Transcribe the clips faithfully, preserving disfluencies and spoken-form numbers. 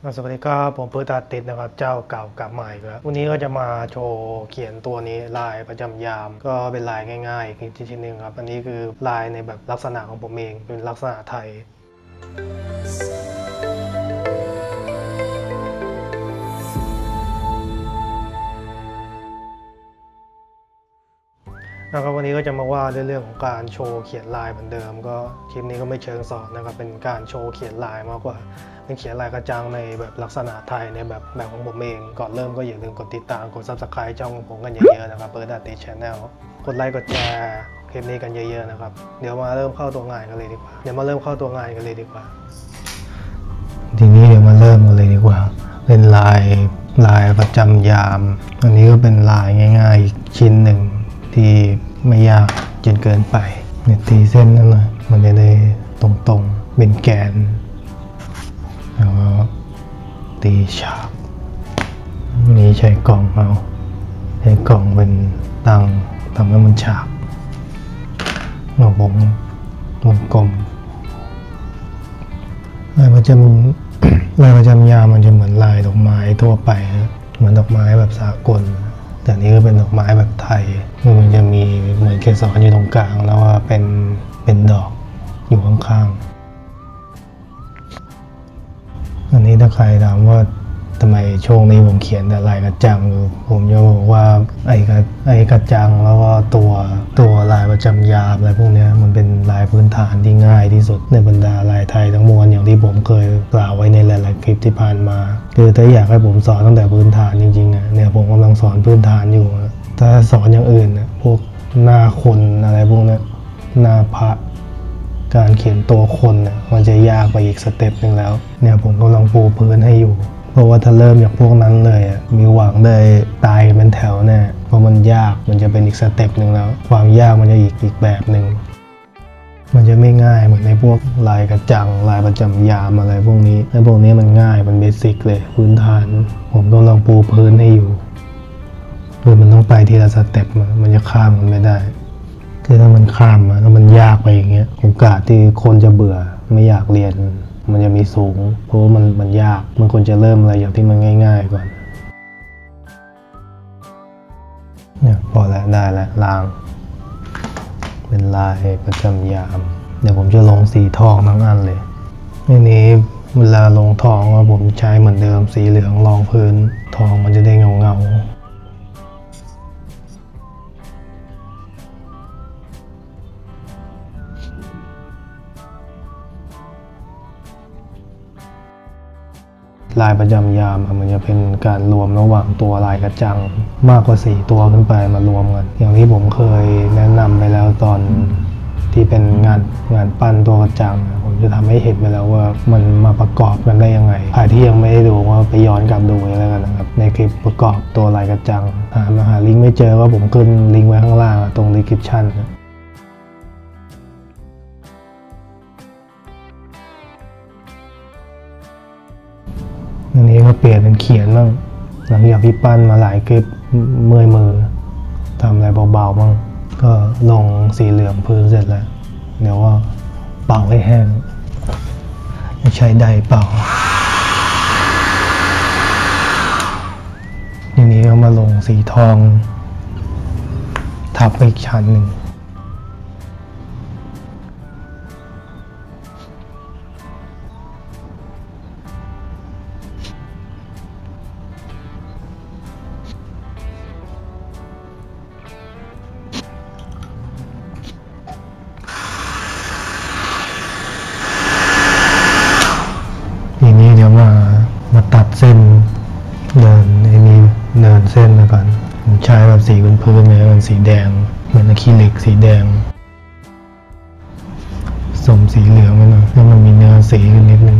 สวัสดีครับผมปื้ดตาติดนะครับเจ้าเก่ากับใหม่ครับวันนี้ก็จะมาโชว์เขียนตัวนี้ลายประจำยามก็เป็นลายง่ายๆอีกชิ้นหนึ่งครับอันนี้คือลายในแบบลักษณะของผมเองเป็นลักษณะไทยนะครับวันนี้ก็จะมาว่าเรื่องของการโชว์เขียนลายเหมือนเดิมก็คลิปนี้ก็ไม่เชิงสอนนะครับเป็นการโชว์เขียนลายมากกว่าเป็นเขียนลายกระจังในแบบลักษณะไทยในแบบแบบของผมเองก่อนเริ่มก็อย่าลืมกดติดตามกด ซับสไครบ์ ช่องของผมกันเยอะๆนะครับเปิดดาติชแนลกดไลค์กดแชร์คลิปนี้กันเยอะๆนะครับเดี๋ยวมาเริ่มเข้าตัวงานกันเลยดีกว่าเดี๋ยวมาเริ่มเข้าตัวงานกันเลยดีกว่าทีนี้เดี๋ยวมาเริ่มกันเลยดีกว่าเป็นลายลายประจำยามอันนี้ก็เป็นลายง่ายๆอีกชิ้นหนึ่งที่ไม่ยากจนเกินไปเนี่ยตีเส้นนั่นเลยมันจะได้ตรงๆเป็นแกนแล้วก็ตีฉากนี้ใช้กล่องเอาใช้กล่องเป็นตังทำให้มันฉากหนวงวงกลมลายประจำลายประจำยามมันจะเหมือนลายดอกไม้ทั่วไปเหมือนดอกไม้แบบสากลแต่นี้ก็เป็นดอกไม้แบบไทยมันจะมีเหมือนเกสรอยู่ตรงกลางแล้วว่าเป็นเป็นดอกอยู่ข้างๆอันนี้ถ้าใครถามว่าทำไมช่วงนี้ผมเขียนแต่ลายกระจังผมจะบอกว่าไอ้กระไอ้กระจังแล้วก็ตัวตัวลายประจำยามอะไรพวกนี้มันเป็นลายพื้นฐานที่ง่ายที่สุดในบรรดาลายไทยทั้งมวลอย่างที่ผมเคยกล่าวไว้ในหลายๆคลิปที่ผ่านมาคือถ้าอยากให้ผมสอนตั้งแต่พื้นฐานจริงๆอ่ะเนี่ยผมกำลังสอนพื้นฐานอยู่ถ้าสอนอย่างอื่นนะพวกหน้าคนอะไรพวกนี้หน้าพระการเขียนตัวคนน่ะมันจะยากไปอีกสเต็ปหนึ่งแล้วเนี่ยผมกำลังปูพื้นให้อยู่เพราะว่าถ้าเริ่มจากพวกนั้นเลยมีหวังได้ตายเป็นแถวแน่เพราะมันยากมันจะเป็นอีกสเต็ปหนึ่งแล้วความยากมันจะอีกอีกแบบหนึ่งมันจะไม่ง่ายเหมือนในพวกลายกระจังลายประจำยามอะไรพวกนี้ไอ้พวกนี้มันง่ายมันเบสิกเลยพื้นฐานผมกำลังปูพื้นให้อยู่คือมันต้องไปทีละสเต็ปมันจะข้ามมันไม่ได้คือถ้ามันข้ามแล้วมันยากไปอย่างเงี้ยโอกาสที่คนจะเบื่อไม่อยากเรียนมันจะมีสูงเพราะว่ามันมันยากมันควรจะเริ่มอะไรอย่างที่มันง่ายๆก่อนเนี่ยพอแล้วได้แล้วลางเป็นลายประจำยามเดี๋ยวผมจะลงสีทองทั้งอันเลยทีนี้เวลาลงทองผมใช้เหมือนเดิมสีเหลืองรองพื้นทองมันจะได้เงาเงาลายประจำยามมันจะเป็นการรวมระหว่างตัวลายกระจังมากกว่าสี่ตัวขึ้นไปมารวมกันอย่างที่ผมเคยแนะนำไปแล้วตอนที่เป็นงานงานปั้นตัวกระจังผมจะทำให้เห็นไปแล้วว่ามันมาประกอบกันได้ยังไงใครที่ยังไม่ได้ดูว่าไปย้อนกลับดูแล้วกันนะครับในคลิปประกอบตัวลายกระจังหามาหาลิงก์ไม่เจอว่าผมขึ้นลิงก์ไว้ข้างล่างตรงดีสคริปชั่นอันนี้ก็เปลี่ยนเป็นเขียนบ้างหลังจากที่ปั้นมาหลายคลิปเมื่อยมือทำอะไรเบาๆบ้างก็ลงสีเหลืองพื้นเสร็จแล้วเดี๋ยวว่าเป่าให้แห้งใช้ไดเป่าทีนี้ก็มาลงสีทองทับอีกชั้นหนึ่งทีนี้เดี๋ยวมามาตัดเส้นเดินไอ้นี่เดินเส้นมาก่อนผมใช้แบบสีพื้นๆเลยเป็นสีแดงเหมือนอะคริลิกสีแดงสมสีเหลืองไปหน่อยแล้วมันมีเนื้อสีขึ้นนิดนึง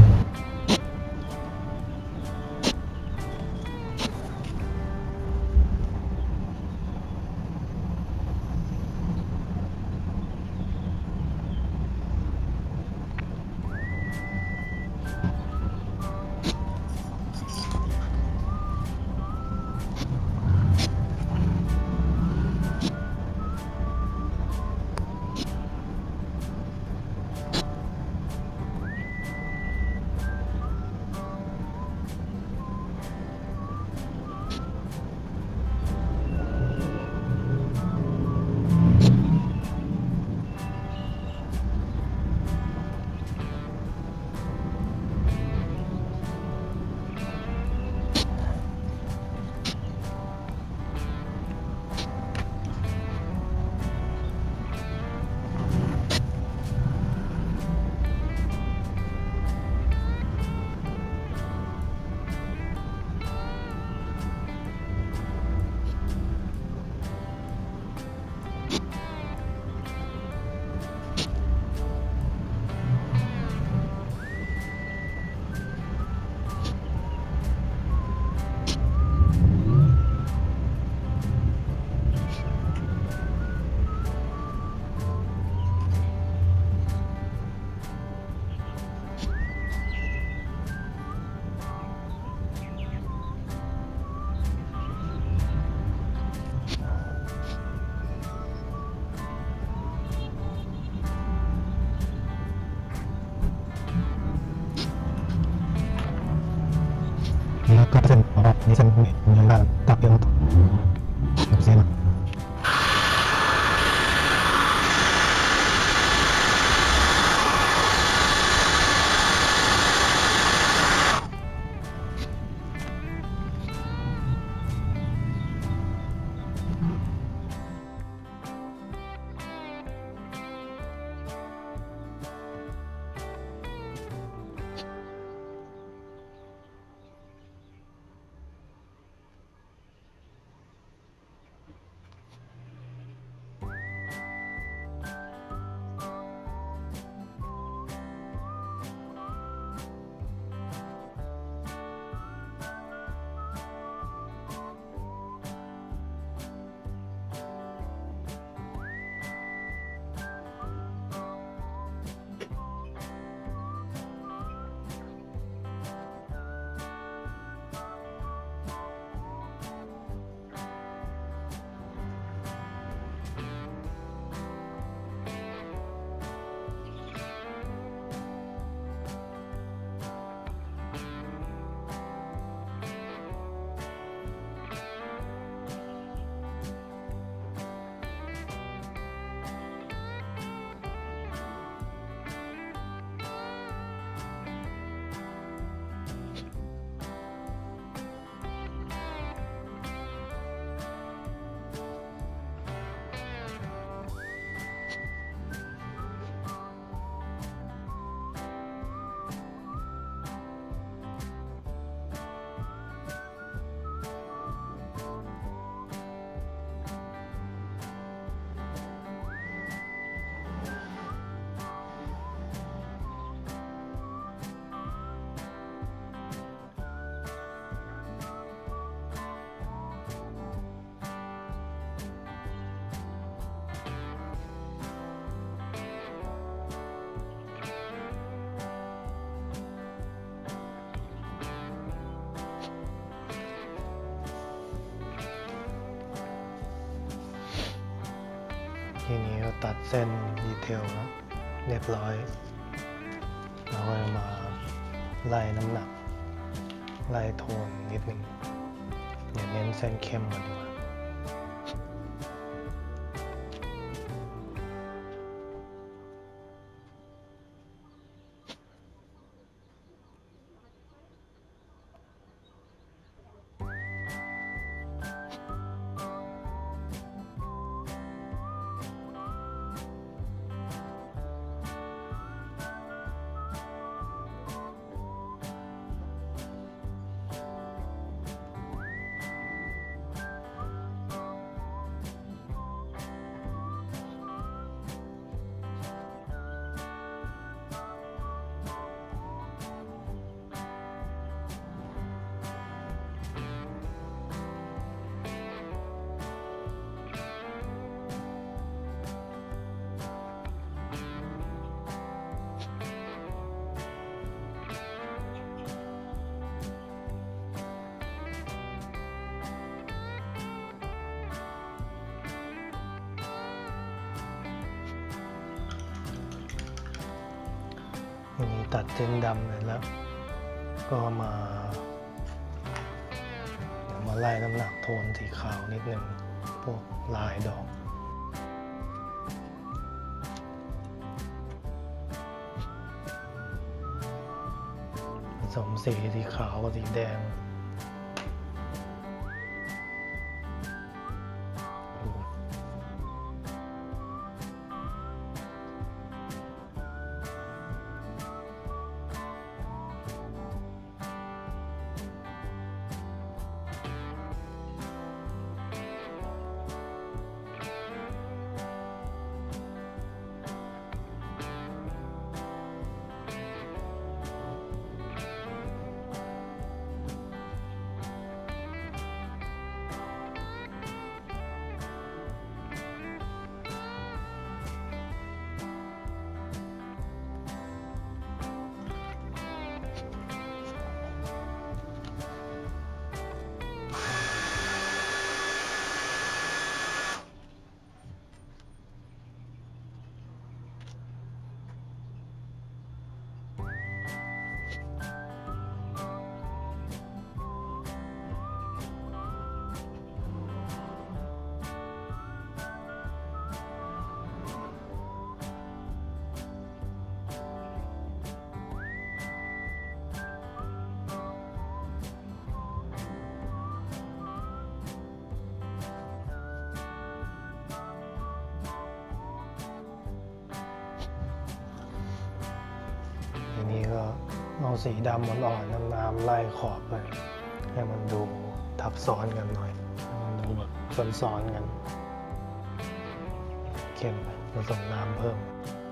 ก็เส้นของนี่เส้นเหมือนกันตับเดียวเส้นทีนี้ก็ตัดเส้นดีเทลนะเรียบร้อยเราก็จะมาไล่น้ำหนักไล่โทนนิดนึงอย่าเน้นเส้นเข้มก่อนดีกว่าทีนี้ตัดเส้นดำเลยแล้วก็มาเดี๋ยวมาไล่น้ำหนักโทนสีขาวนิดนึงพวกลายดอกผสมสีสีขาวกับสีแดงสีดำอ่อนๆน้ำๆไล่ขอบไปให้มันดูทับซ้อนกันหน่อยให้มันดูแบบซ้อนๆกันเข้มไปผสมน้ำเพิ่ม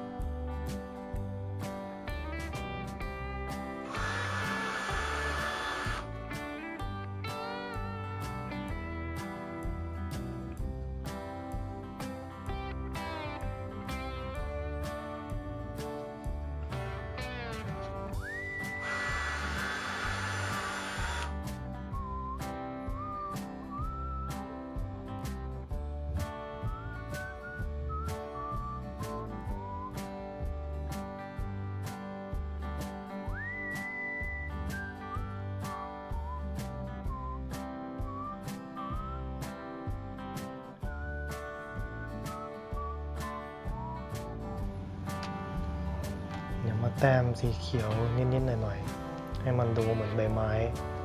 เดี๋ยวมาแต้มสีเขียวนิดๆหน่อยๆให้มันดูเหมือนใบไม้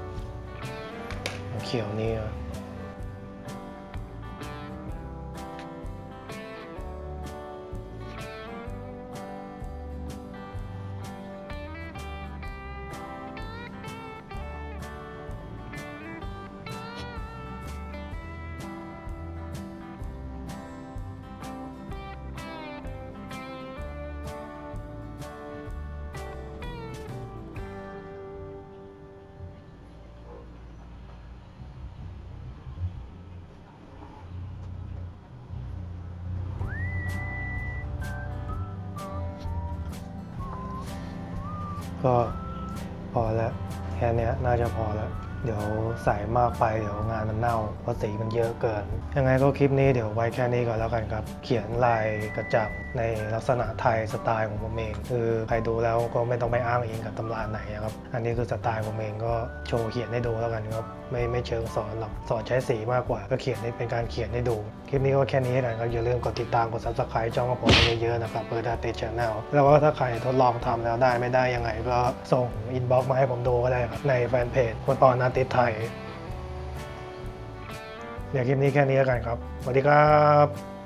เขียวนี่ก็พอแล้วแค่นี้น่าจะพอแล้วเดี๋ยวใส่มากไปเดี๋ยวงานมันเน่าเพราะสีมันเยอะเกินยังไงก็คลิปนี้เดี๋ยวไว้แค่นี้ก่อนแล้วกันครับเขียนลายกระจับในลักษณะไทยสไตล์ของผมเองคือใครดูแล้วก็ไม่ต้องไปอ้างอิงกับตำราไหนครับอันนี้คือสไตล์ผมเองก็โชว์เขียนให้ดูแล้วกันครับไม่ไม่เชิงสอนหรอกสอนใช้สีมากกว่าก็เขียนให้เป็นการเขียนให้ดูคลิปนี้ก็แค่นี้กันครับอย่าลืมกดติดตามกด ซับสไครบ์ ช่องของผมเยอะๆนะครับเปิดดาติชแนลแล้วก็ถ้าใครทดลองทำแล้วได้ไม่ได้ยังไงก็ส่งอินบ็อกซ์มาให้ผมดูก็ได้ครับในแฟนเพจคนปอนอาร์ติสต์ไทยเดี๋ยวคลิปนี้แค่นี้แล้วกันครับสวัสดีครับ